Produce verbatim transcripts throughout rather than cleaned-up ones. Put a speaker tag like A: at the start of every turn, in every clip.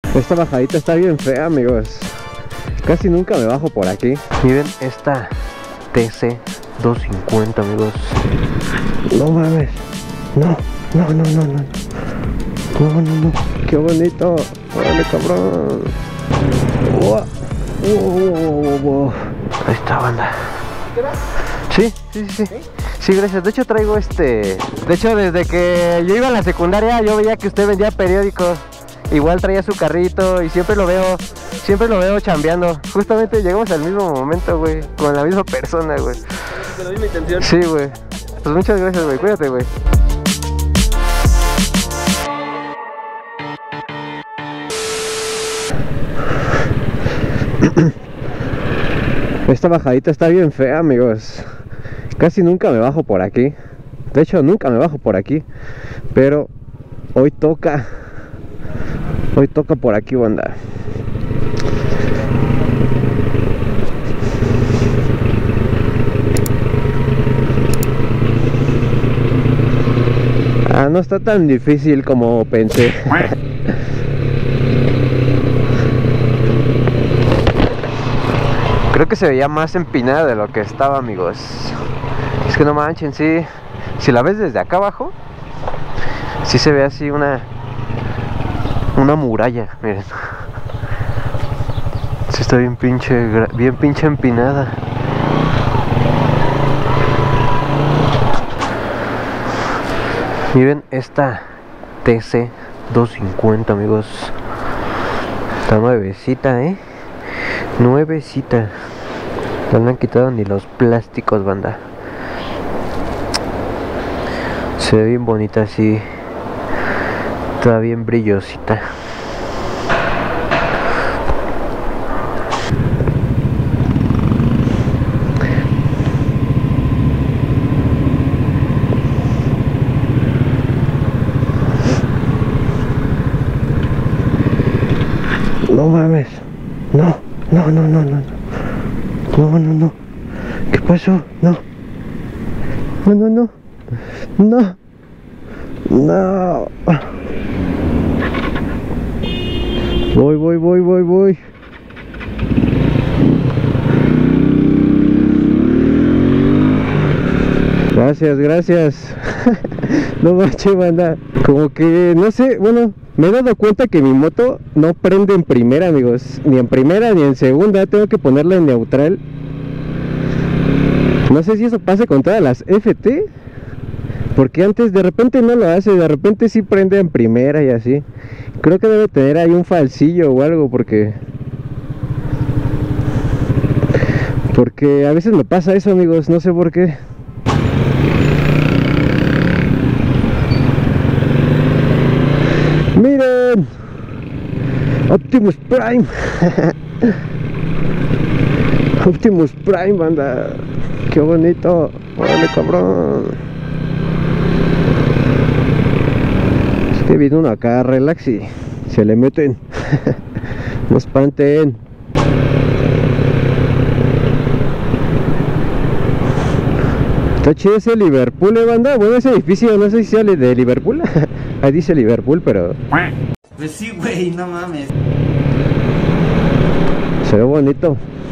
A: Esta bajadita está bien fea, amigos. Casi nunca me bajo por aquí.
B: Miren esta T C doscientos cincuenta, amigos.
A: No mames. No, no, no, no, no. No, no, no. Qué bonito. Órale, cabrón. Wow. Wow, wow, wow, wow.
B: Ahí está, banda. Sí, sí, sí, sí. Sí, gracias. De hecho traigo este... De hecho, desde que yo iba a la secundaria, yo veía que usted vendía periódicos. Igual traía su carrito y siempre lo veo, siempre lo veo chambeando. Justamente llegamos al mismo momento, güey, con la misma persona, güey.
C: Con la misma intención.
B: Sí, güey. Pues muchas gracias, güey. Cuídate, güey.
A: Esta bajadita está bien fea, amigos. Casi nunca me bajo por aquí. De hecho, nunca me bajo por aquí. Pero hoy toca. Hoy toca por aquí, banda. Ah, no está tan difícil como pensé.
B: Creo que se veía más empinada de lo que estaba, amigos. Es que no manchen, sí. Si la ves desde acá abajo, sí se ve así una Una muralla, miren. Sí está bien pinche, bien pinche empinada. Miren esta T C doscientos cincuenta, amigos. Está nuevecita, eh. Nuevecita. No le han quitado ni los plásticos, banda. Se ve bien bonita así. Está bien brillosita.
A: No mames. No, no, no, no, no. No, no, no. ¿Qué pasó? No. No, no, no. No. No. Voy, voy, voy, voy, voy. Gracias, gracias. No manches, banda. Como que, no sé, bueno, me he dado cuenta que mi moto no prende en primera, amigos. Ni en primera ni en segunda. Tengo que ponerla en neutral. No sé si eso pasa con todas las F T. Porque antes de repente no lo hace. De repente sí prende en primera y así. Creo que debe tener ahí un falsillo o algo, porque... Porque a veces me pasa eso, amigos, no sé por qué. ¡Miren! Optimus Prime. Optimus Prime, banda. ¡Qué bonito! ¡Órale, cabrón! Es que viene uno acá, relax, y se le meten. No espanten. Está chido ese Liverpool, ¿eh, banda? Bueno, ese edificio, no sé si sale de Liverpool. Ahí dice Liverpool, pero...
C: Pues sí, güey, no mames.
A: Se ve bonito.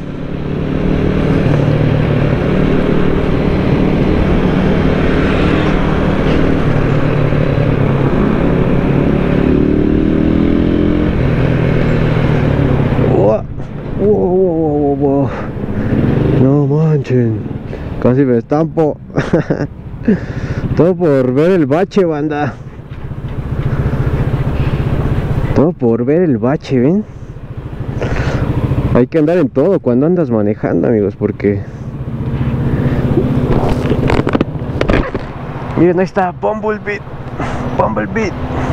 A: Wow, wow, wow, wow. No manchen. Casi me estampo. Todo por ver el bache, banda. Todo por ver el bache, ¿ven? Hay que andar en todo cuando andas manejando, amigos, porque...
B: Miren, ahí está Bumblebee. Bumblebee.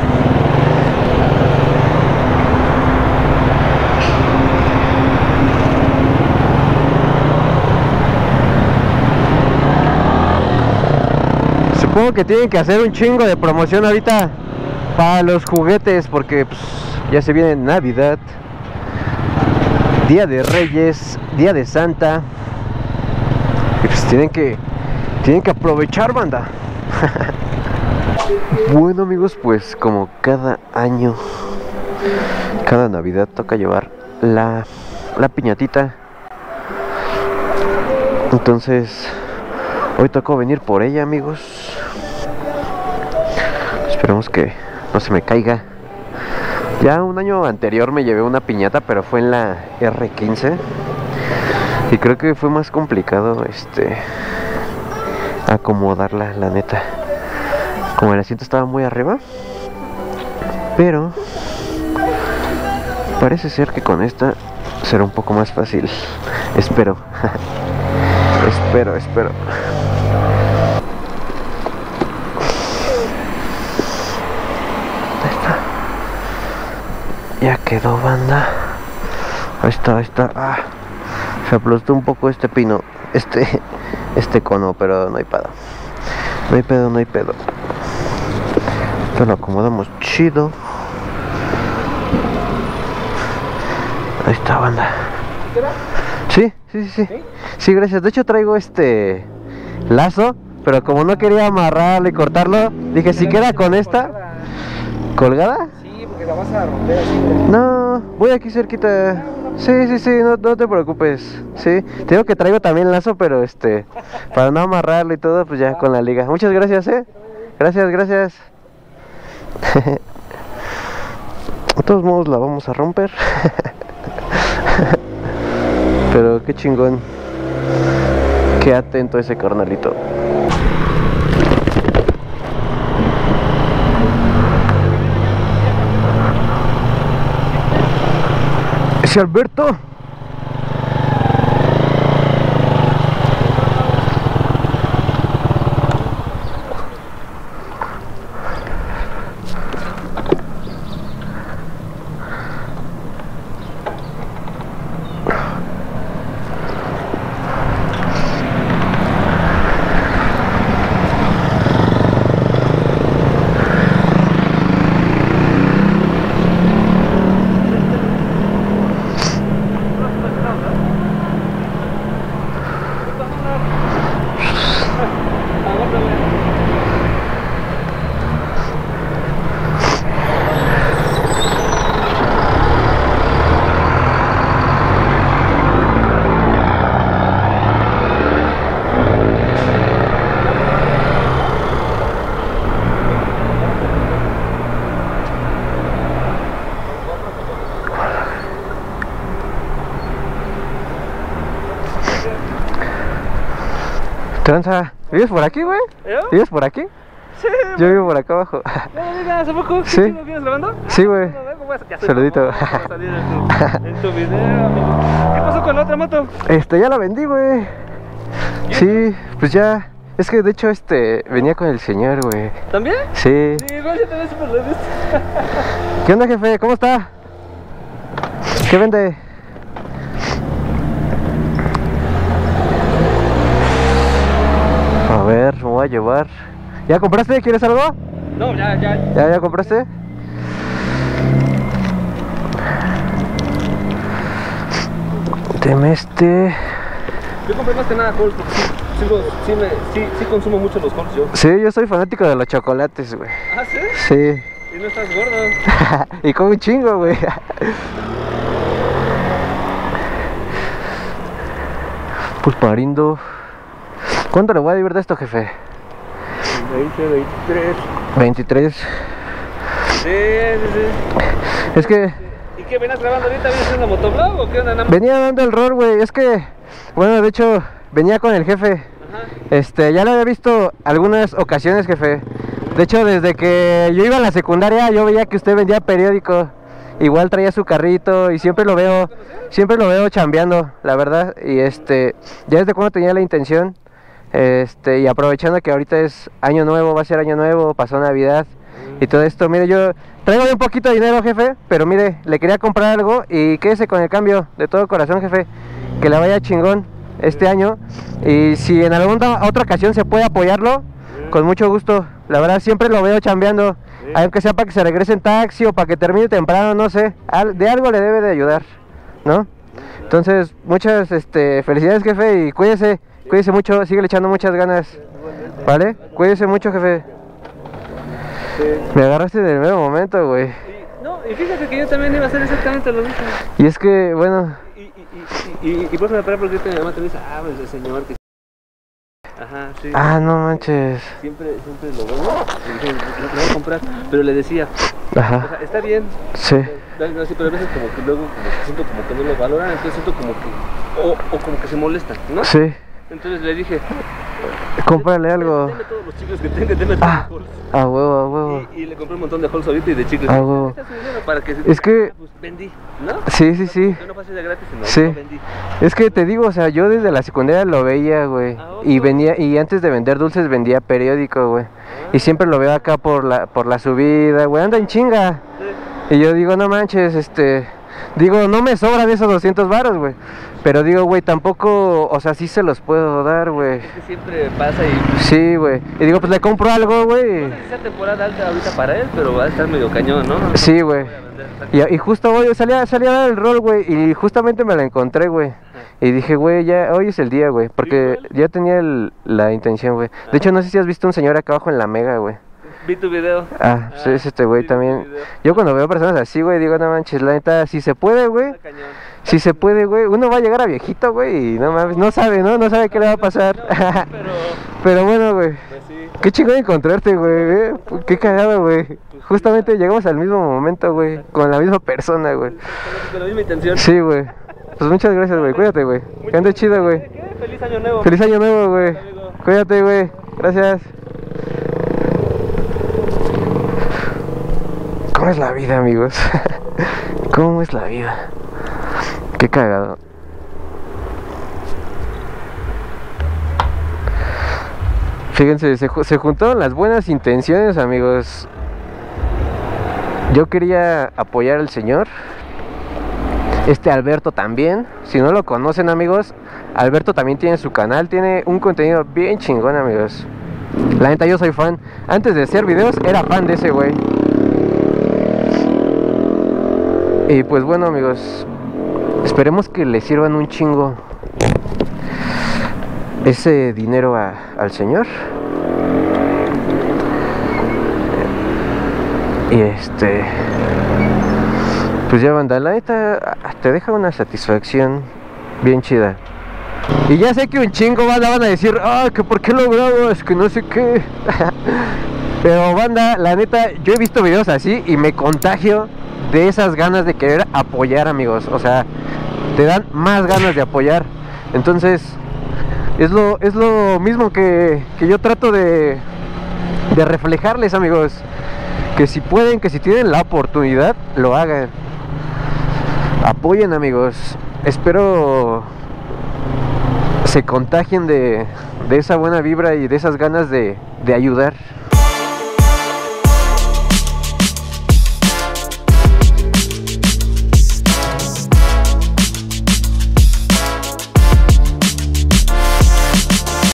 B: Supongo que tienen que hacer un chingo de promoción ahorita para los juguetes, porque pues, ya se viene Navidad, Día de Reyes, Día de Santa, y pues tienen que tienen que aprovechar, banda. Bueno, amigos, pues como cada año Cada Navidad toca llevar la, la piñatita. Entonces, hoy tocó venir por ella, amigos. Esperemos que no se me caiga. Ya un año anterior me llevé una piñata, pero fue en la erre quince. Y creo que fue más complicado este acomodarla, la neta. Como el asiento estaba muy arriba. Pero parece ser que con esta será un poco más fácil. Espero. espero, espero. Ahí está. Ya quedó, banda. Ahí está, ahí está. Ah, se aplastó un poco este pino. Este, este cono, pero no hay pedo. No hay pedo, no hay pedo. Esto lo acomodamos chido. Ahí está, banda. Sí, sí, sí, sí. Sí, gracias. De hecho traigo este lazo, pero como no quería amarrarlo y cortarlo, dije si queda con esta colgada.
C: Sí, porque la vas a romper así.
B: No, voy aquí cerquita. Sí, sí, sí, no, no te preocupes. Sí, te digo que traigo también lazo, pero este para no amarrarlo y todo, pues ya con la liga. Muchas gracias, eh. Gracias, gracias. De todos modos la vamos a romper. Pero qué chingón. Qué atento ese carnalito. Ese Alberto. Tranza, ¿vives por aquí, güey?
C: ¿Yo?
B: ¿Vives por aquí?
C: Sí.
B: Yo vivo por acá abajo.
C: No, mira, ¿hace poco?
B: Sí.
C: ¿Lo vienes grabando?
B: Sí, güey.
C: Ya soy
B: Saludito.
C: famoso, voy a salir en tu, en tu video, amigo. ¿Qué pasó con la otra moto?
B: Este, ya la vendí, güey. Sí, pues ya. Es que de hecho, este, venía con el señor, güey.
C: ¿También?
B: Sí.
C: Sí, igual yo también súper lo he visto.
B: ¿Qué onda, jefe? ¿Cómo está? ¿Qué vende? A ver, me voy a llevar. ¿Ya compraste? ¿Quieres algo?
C: No, ya, ya.
B: ¿Ya, ya compraste? Deme este.
C: Yo compré más que nada Halls porque sí, sí, los- sí, me, sí, sí consumo mucho los Halls yo.
B: Sí, yo soy fanático de los chocolates, güey.
C: ¿Ah, sí?
B: Sí.
C: Y no estás gordo.
B: Y como un chingo, güey. Pulparindo. ¿Cuánto le voy a divertir esto, jefe?
C: veinte, veintitrés.
B: veintitrés.
C: Sí, sí, sí.
B: Es que
C: ¿Y qué venías grabando ahorita? ¿Vienes haciendo motovlog o qué onda? Nada más.
B: venía dando el rol, güey. Es que, bueno, de hecho, venía con el jefe.
C: Ajá.
B: Este, ya lo había visto algunas ocasiones, jefe. De hecho, desde que yo iba a la secundaria, yo veía que usted vendía periódico. Igual traía su carrito y siempre lo veo, siempre lo veo chambeando, la verdad. Y este, ya desde cuando tenía la intención, este, y aprovechando que ahorita es año nuevo, va a ser año nuevo, pasó Navidad y todo esto. Mire, yo traigo un poquito de dinero, jefe, pero mire, le quería comprar algo y quédese con el cambio de todo corazón, jefe. Que le vaya chingón este año. Y si en alguna otra ocasión se puede apoyarlo, con mucho gusto. La verdad siempre lo veo chambeando. Aunque sea para que se regrese en taxi o para que termine temprano, no sé. Al- De algo le debe de ayudar, ¿no? Entonces, muchas este, felicidades, jefe, y cuídese. Cuídese mucho, sigue echando muchas ganas. ¿Vale? Cuídese mucho, jefe. Me agarraste en el mero momento, güey.
C: Y, no, Y fíjate que yo también iba a hacer exactamente lo mismo.
B: Y es que, bueno...
C: Y, y, y, y, y por eso me paré porque mi mamá también dice, ah, pues el señor que... Ajá, sí.
B: Ah, no manches.
C: Siempre, siempre lo veo. Y dije, lo voy a comprar. Pero le decía,
B: Ajá.
C: o sea, está bien.
B: Sí.
C: Pero, pero a veces como que luego como que siento como que no lo valoran, entonces siento como que... O, o como que se molestan, ¿no?
B: Sí.
C: Entonces le dije,
B: cómprale algo.
C: Deme todos los chicles que tenga, deme todos
B: Ah,
C: los Halls.
B: a huevo, a huevo.
C: Y, y le compré un montón de Halls ahorita y de chicles.
B: Ah, huevo.
C: Este es su dinero para que...
B: Es que-
C: Ah, pues vendí, ¿no?
B: Sí, sí, sí.
C: Yo no pasé de gratis, sino
B: Sí.
C: no vendí.
B: Es que te digo, o sea, yo desde la secundaria lo veía, güey.
C: Ah,
B: Y
C: ok.
B: venía, y antes de vender dulces vendía periódico, güey. Y siempre lo veo acá por la, por la subida, güey, anda en chinga.
C: Sí.
B: Y yo digo, no manches, este... Digo, no me sobran esos doscientos varos, güey. Pero digo, güey, tampoco, o sea, sí se los puedo dar, güey.
C: Es que siempre pasa y...
B: Sí, güey. Y digo, pues le compro algo, güey.
C: No sé si sea temporada alta ahorita para él, pero va a estar medio cañón, ¿no? No
B: Sí, güey.
C: voy a vender, exacto.
B: Y, y justo hoy salía, salía a dar el rol, güey. Y justamente me la encontré, güey. Y dije, güey, ya hoy es el día, güey. Porque
C: Igual.
B: ya tenía el- la intención, güey. De hecho, no sé si has visto un señor acá abajo en la Mega, güey.
C: Vi tu video.
B: Ah, pues es este güey
C: sí, vi tu
B: también.
C: video.
B: Yo cuando veo personas así, güey, digo, no manches, la neta, si se puede, güey.
C: Está cañón.
B: Si se puede, güey. Uno va a llegar a viejito, güey, y no mames, no sabe, ¿no? No sabe qué le va a pasar.
C: No, pero...
B: Pero bueno, güey.
C: Pues sí.
B: Qué chingón encontrarte, güey. ¿eh? Qué cagado, güey. Justamente llegamos al mismo momento, güey. Con la misma persona, güey.
C: Con la misma intención.
B: Sí, güey. Pues muchas gracias, güey. Cuídate, güey. Que andes chido, güey.
C: ¿Qué? Feliz año nuevo.
B: Feliz año nuevo, güey.
C: Hasta luego.
B: Cuídate, güey. Gracias. ¿Cómo es la vida, amigos? ¿Cómo es la vida? Qué cagado. Fíjense, se, ju- se juntaron las buenas intenciones, amigos. Yo quería apoyar al señor. Este Alberto también. Si no lo conocen, amigos, Alberto también tiene su canal. Tiene un contenido bien chingón, amigos. La neta, yo soy fan. Antes de hacer videos, era fan de ese güey. Y pues bueno, amigos, esperemos que le sirvan un chingo ese dinero a- al señor. Y este... Pues ya, banda, la neta te deja una satisfacción bien chida. Y ya sé que un chingo, banda, van a decir, ah, que por qué lo grabas, que no sé qué. Pero, banda, la neta, yo he visto videos así y me contagio de esas ganas de querer apoyar, amigos. O sea, te dan más ganas de apoyar. Entonces, es lo, es lo mismo que, que yo trato de, de reflejarles, amigos. Que si pueden, que si tienen la oportunidad, lo hagan. Apoyen, amigos. Espero se contagien de, de esa buena vibra y de esas ganas de, de ayudar.